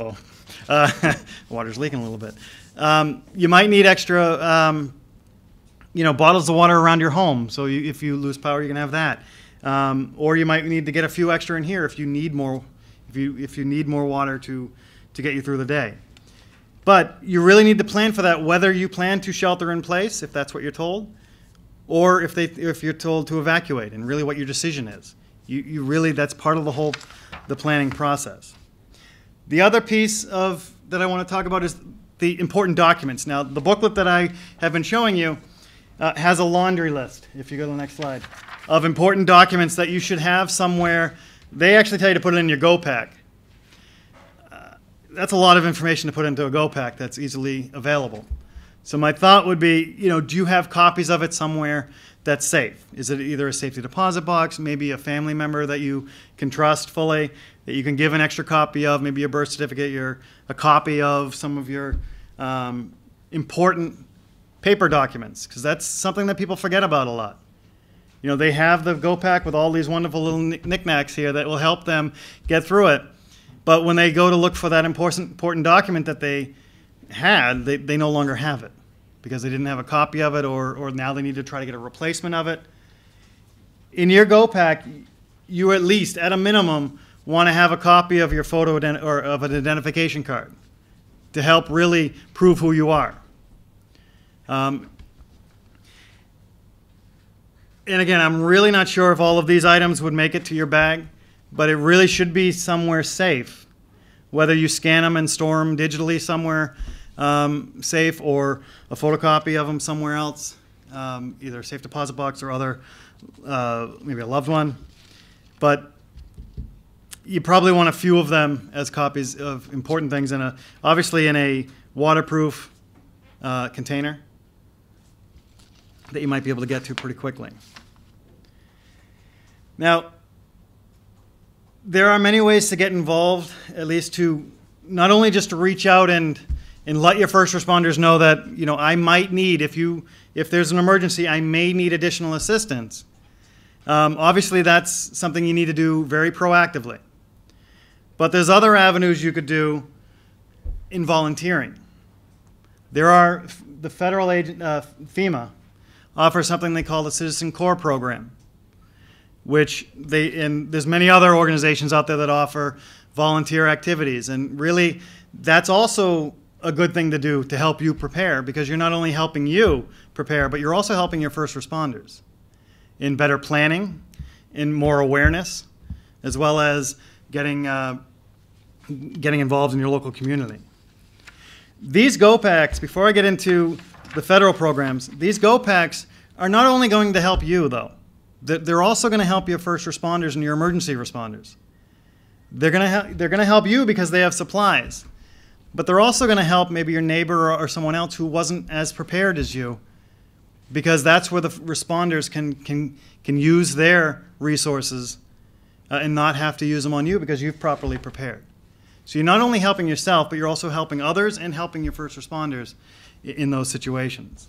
water's leaking a little bit. You might need extra, bottles of water around your home. So if you lose power, you can have that. Or you might need to get a few extra in here if you need more, if you need more water to get you through the day. But you really need to plan for that, whether you plan to shelter in place, if that's what you're told, or if you're told to evacuate, and really what your decision is. You really, that's part of the planning process. The other piece that I want to talk about is the important documents. Now, the booklet that I have been showing you has a laundry list, if you go to the next slide, of important documents that you should have somewhere. They actually tell you to put it in your go pack. That's a lot of information to put into a go pack that's easily available. So my thought would be, do you have copies of it somewhere that's safe? Is it either a safety deposit box, maybe a family member that you can trust fully, that you can give an extra copy of, maybe your birth certificate, a copy of some of your important paper documents, because that's something that people forget about a lot. They have the go pack with all these wonderful little knickknacks here that will help them get through it. But when they go to look for that important document that they had, they no longer have it because they didn't have a copy of it, or now they need to try to get a replacement of it. In your go pack, you at least, at a minimum, want to have a copy of your photo or of an identification card to help really prove who you are. And again, I'm really not sure if all of these items would make it to your bag, but it really should be somewhere safe, whether you scan them and store them digitally somewhere safe, or a photocopy of them somewhere else, either a safe deposit box or other, maybe a loved one. But you probably want a few of them as copies of important things, obviously in a waterproof container that you might be able to get to pretty quickly. Now, there are many ways to get involved, at least to not only just to reach out and let your first responders know that, I might need, if there's an emergency, I may need additional assistance. Obviously, that's something you need to do very proactively. But there's other avenues you could do in volunteering. The federal FEMA offers something they call the Citizen Corps program, and there's many other organizations out there that offer volunteer activities. And really, that's also a good thing to do to help you prepare, because you're not only helping you prepare, but you're also helping your first responders in better planning, in more awareness, as well as getting involved in your local community. These go packs, before I get into the federal programs, these go packs are not only going to help you, though. They're also going to help your first responders and your emergency responders. They're going to help you because they have supplies. But they're also going to help maybe your neighbor or someone else who wasn't as prepared as you, because that's where the responders can use their resources and not have to use them on you because you've properly prepared. So you're not only helping yourself, but you're also helping others and helping your first responders in those situations.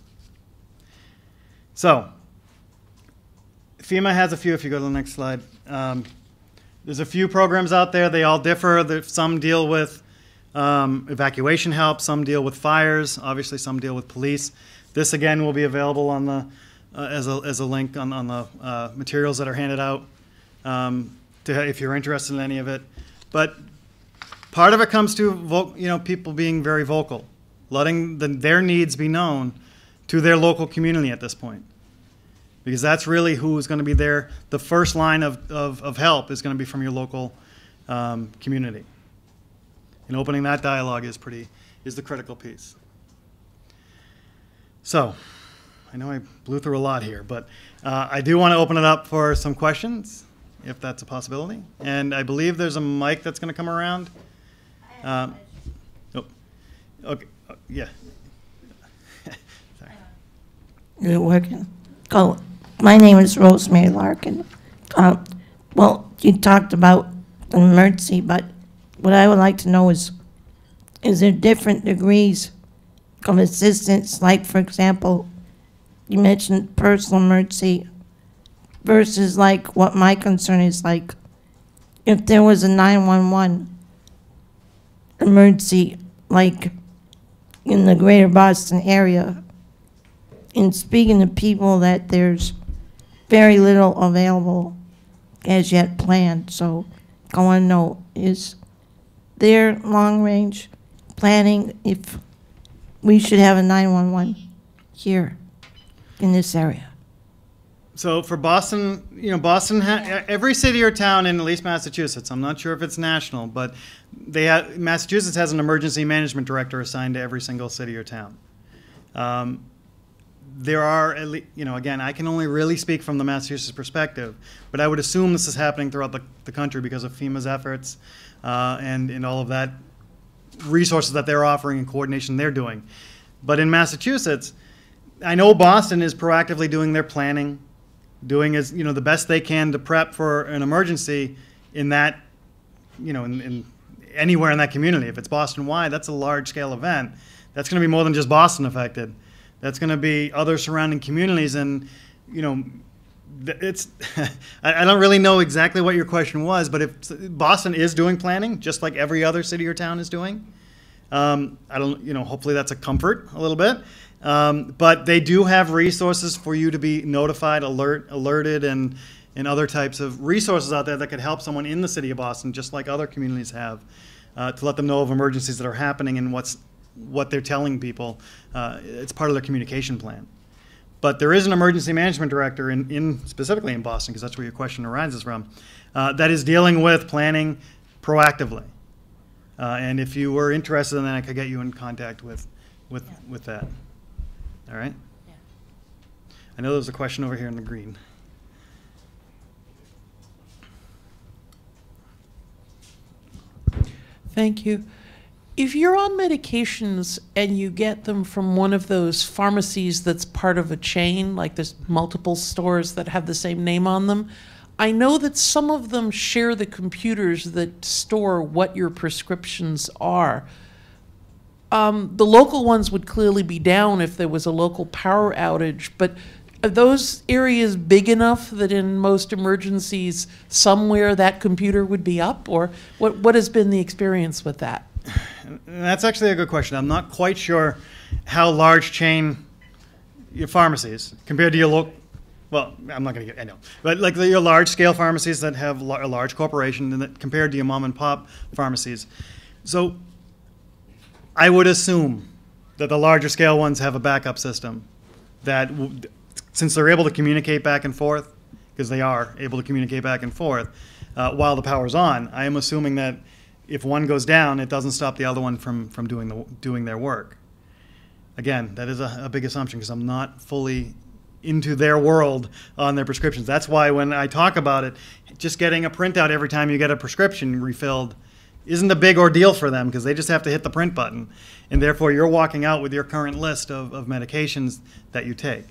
So FEMA has a few, if you go to the next slide. There's a few programs out there. They all differ. Some deal with evacuation help, some deal with fires, obviously some deal with police. This again will be available on the as a link on the materials that are handed out if you're interested in any of it. But part of it comes to people being very vocal. letting their needs be known to their local community at this point. Because that's really who's going to be there. The first line of help is going to be from your local community. And opening that dialogue is the critical piece. So, I know I blew through a lot here, but I do want to open it up for some questions, if that's a possibility. And I believe there's a mic that's going to come around. Oh, okay, yeah. Sorry. Is it working? Oh, my name is Rosemary Larkin. Well, you talked about emergency, but what I would like to know is there different degrees of assistance? Like, for example, you mentioned personal emergency versus like what my concern is, like if there was a 911 emergency, like in the greater Boston area, in speaking to people that there's very little available as yet planned. So I want to know, is there long-range planning if we should have a 911 here in this area? So for Boston, Boston, every city or town in at least Massachusetts, I'm not sure if it's national, but Massachusetts has an emergency management director assigned to every single city or town. There are, at least, again, I can only really speak from the Massachusetts perspective, but I would assume this is happening throughout the country because of FEMA's efforts and all of that resources that they're offering and coordination they're doing. But in Massachusetts, I know Boston is proactively doing their planning, doing the best they can to prep for an emergency in that, in anywhere in that community. If it's Boston-wide, that's a large-scale event. That's going to be more than just Boston affected. That's going to be other surrounding communities, and it's. I don't really know exactly what your question was, but if Boston is doing planning, just like every other city or town is doing, I don't. Hopefully that's a comfort a little bit. But they do have resources for you to be notified, alerted, and other types of resources out there that could help someone in the city of Boston, just like other communities have, to let them know of emergencies that are happening and what they're telling people. It's part of their communication plan. But there is an emergency management director specifically in Boston, because that's where your question arises from, that is dealing with planning proactively. And if you were interested in that, I could get you in contact with that. All right? Yeah. I know there's a question over here in the green. Thank you. If you're on medications and you get them from one of those pharmacies that's part of a chain, like there's multiple stores that have the same name on them, I know that some of them share the computers that store what your prescriptions are. The local ones would clearly be down if there was a local power outage, but are those areas big enough that in most emergencies somewhere that computer would be up? Or what has been the experience with that? That's actually a good question. I'm not quite sure how large chain your pharmacies compared to your local. Well, I'm not going to get. I know, but like your large-scale pharmacies that have a large corporation, and that compared to your mom-and-pop pharmacies. So, I would assume that the larger-scale ones have a backup system that, since they're able to communicate back and forth, because they are able to communicate back and forth while the power's on. I am assuming that if one goes down, it doesn't stop the other one from doing their work. Again, that is a big assumption because I'm not fully into their world on their prescriptions. That's why when I talk about it, just getting a printout every time you get a prescription refilled isn't a big ordeal for them because they just have to hit the print button. And therefore, you're walking out with your current list of medications that you take.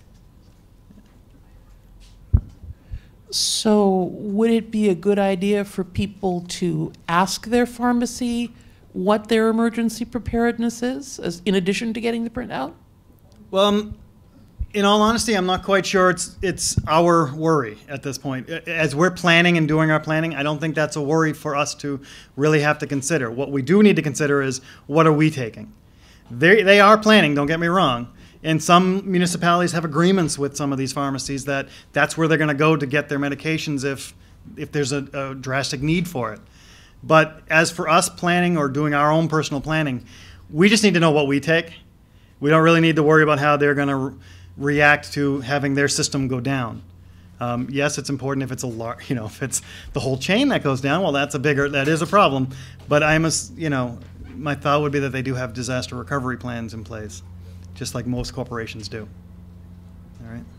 So would it be a good idea for people to ask their pharmacy what their emergency preparedness is, in addition to getting the printout? Well, in all honesty, I'm not quite sure it's our worry at this point. As we're planning and doing our planning, I don't think that's a worry for us to really have to consider. What we do need to consider is, what are we taking? They are planning, don't get me wrong. And some municipalities have agreements with some of these pharmacies that's where they're going to go to get their medications if there's a drastic need for it. But as for us planning or doing our own personal planning, we just need to know what we take We don't really need to worry about how they're going to react to having their system go down. Yes, it's important if it's if it's the whole chain that goes down. Well, that is a problem. But my thought would be that they do have disaster recovery plans in place, just like most corporations do. All right.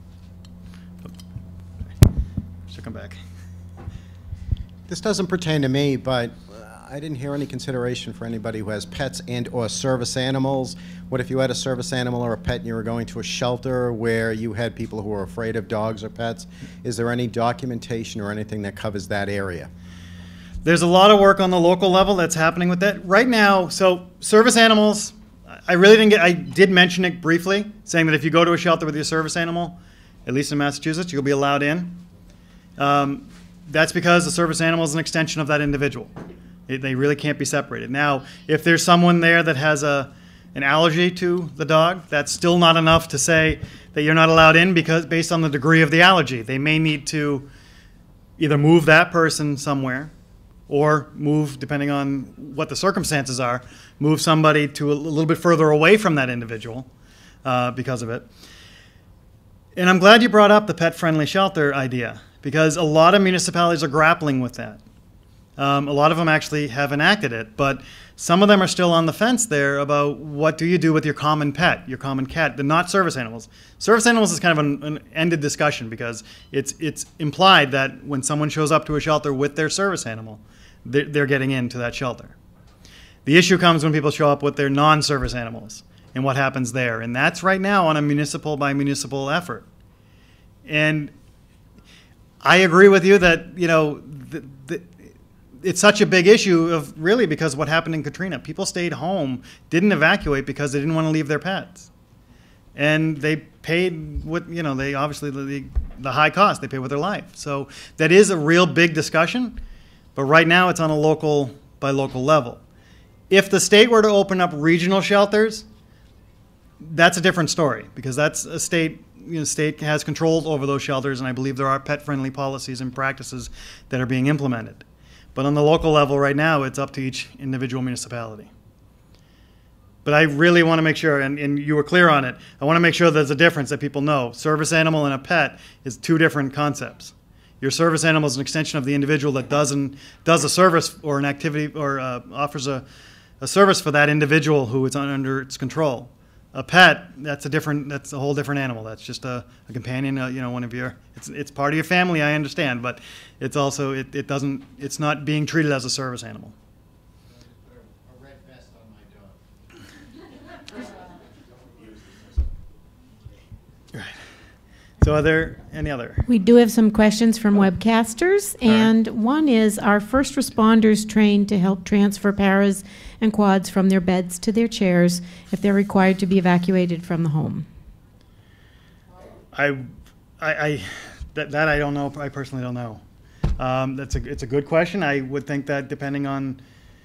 Should come back. This doesn't pertain to me, but I didn't hear any consideration for anybody who has pets and or service animals. What if you had a service animal or a pet and you were going to a shelter where you had people who were afraid of dogs or pets? Is there any documentation or anything that covers that area? There's a lot of work on the local level that's happening with that. Right now, so service animals, I did mention it briefly, saying that if you go to a shelter with your service animal, at least in Massachusetts, you'll be allowed in. That's because the service animal is an extension of that individual. They really can't be separated. Now, if there's someone there that has an allergy to the dog, that's still not enough to say that you're not allowed in, because based on the degree of the allergy, they may need to either move that person somewhere or move, depending on what the circumstances are, move somebody to a little bit further away from that individual because of it. And I'm glad you brought up the pet-friendly shelter idea, because a lot of municipalities are grappling with that. A lot of them actually have enacted it, but some of them are still on the fence there about what do you do with your common pet, your common cat, the not service animals. Service animals is kind of an ended discussion, because it's implied that when someone shows up to a shelter with their service animal, they're getting into that shelter. The issue comes when people show up with their non-service animals and what happens there, and that's right now on a municipal by municipal effort. And I agree with you that it's such a big issue of really because what happened in Katrina. People stayed home, didn't evacuate because they didn't want to leave their pets. And they paid they obviously the high cost, they paid with their life. So that is a real big discussion, but right now it's on a local by local level. If the state were to open up regional shelters, that's a different story, because that's a state has control over those shelters, and I believe there are pet-friendly policies and practices that are being implemented. But on the local level right now, it's up to each individual municipality. But I really want to make sure, and you were clear on it, I want to make sure there's a difference that people know. Service animal and a pet is two different concepts. Your service animal is an extension of the individual that does a service or an activity or offers a service for that individual who is under its control. A pet, that's a whole different animal. That's just a companion, one of your, it's part of your family, I understand, but it's also, it's not being treated as a service animal. A red vest on my dog. Right. So are there any other? We do have some questions from webcasters, and one is, are first responders trained to help transfer paras and quads from their beds to their chairs if they're required to be evacuated from the home? That I don't know. I personally don't know. It's a good question. I would think that depending on,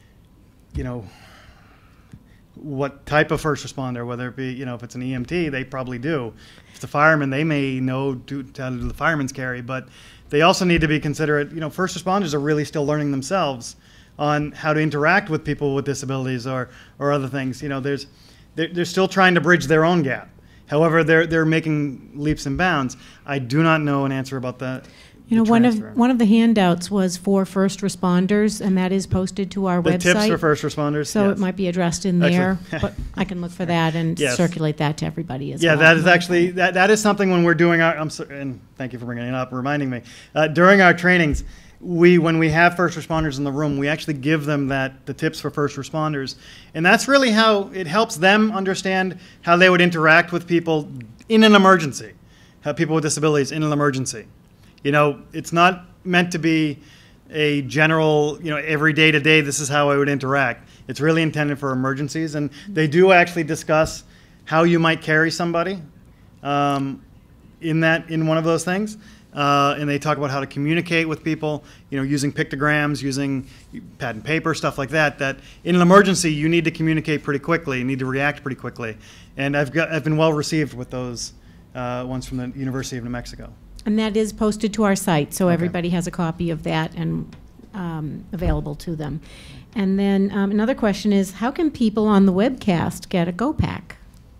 what type of first responder, whether it be, if it's an EMT, they probably do. If it's a how they may know how to do the fireman's carry, but they also need to be considerate. First responders are really still learning themselves on how to interact with people with disabilities or other things. They're still trying to bridge their own gap. However, they're making leaps and bounds. I do not know an answer about that. One of the handouts was for first responders, and that is posted to our website. The tips for first responders. So yes. It might be addressed in there, Excellent. but I can look for that and Yes. circulate that to everybody as well. Yeah, that is actually, that is something when we're doing our, and thank you for bringing it up, reminding me. During our trainings, when we have first responders in the room, we actually give them the tips for first responders. And that's really how it helps them understand how they would interact with people in an emergency, people with disabilities in an emergency. It's not meant to be a general, every day to day, this is how I would interact. It's really intended for emergencies, and they do actually discuss how you might carry somebody in one of those things. And they talk about how to communicate with people, using pictograms, using pad and paper, stuff like that, that in an emergency, you need to communicate pretty quickly, you need to react pretty quickly. And I've been well received with those ones from the University of New Mexico. And that is posted to our site, so everybody has a copy of that and available to them. And then another question is, how can people on the webcast get a Go Pack?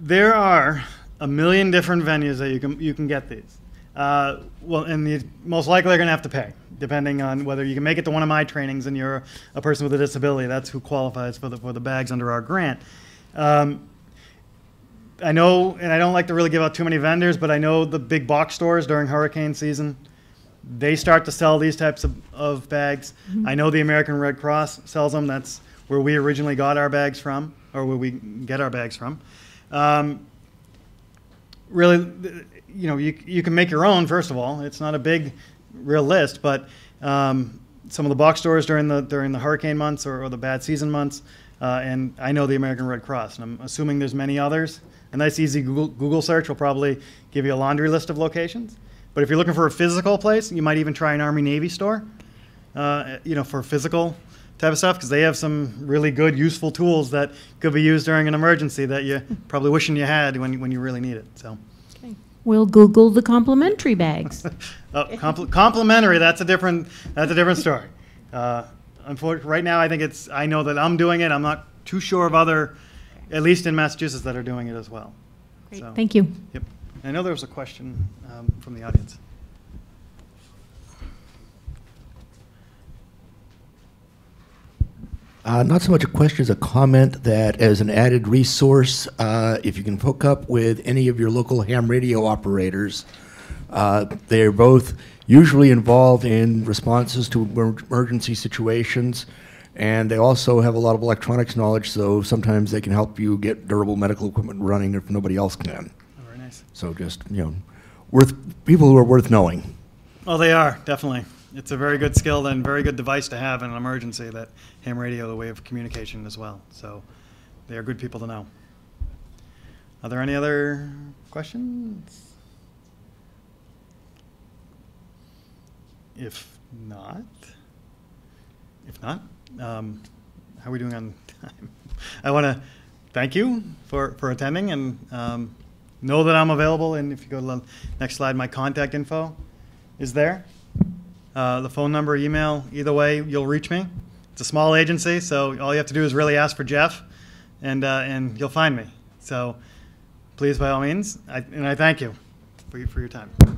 There are a million different venues that you can get these. Well, and you most likely are going to have to pay, depending on whether you can make it to one of my trainings and you're a person with a disability. That's who qualifies for the bags under our grant. I know, and I don't like to really give out too many vendors, but I know the big box stores during hurricane season, they start to sell these types of bags. Mm-hmm. I know the American Red Cross sells them. That's where we originally got our bags from, or where we get our bags from. Really, you know, you can make your own, first of all. It's not a big, real list, but some of the box stores during the hurricane months or the bad season months, and I know the American Red Cross, and I'm assuming there's many others. A nice, easy Google search will probably give you a laundry list of locations. But if you're looking for a physical place, you might even try an Army-Navy store, you know, for physical type of stuff, because they have some really good, useful tools that could be used during an emergency that you probably wishing you had when you really need it. So, okay. We'll Google the complimentary bags. Oh, complimentary. That's a different story. Unfortunately, right now I know that I'm doing it. I'm not too sure of other, at least in Massachusetts, that are doing it as well. Great. So, thank you. Yep. I know there was a question from the audience. Not so much a question as a comment that as an added resource, if you can hook up with any of your local ham radio operators, they're both usually involved in responses to emergency situations, and they also have a lot of electronics knowledge, so sometimes they can help you get durable medical equipment running if nobody else can. Oh, very nice. So just, you know, people who are worth knowing. Oh, they are, definitely. It's a very good skill and very good device to have in an emergency, that ham radio, the way of communication as well. So they are good people to know. Are there any other questions? If not, how are we doing on time? I want to thank you for attending, and know that I'm available. And if you go to the next slide, my contact info is there. The phone number, email, either way, you'll reach me. It's a small agency, so all you have to do is really ask for Jeff, and you'll find me. So please, by all means, I thank you for your time.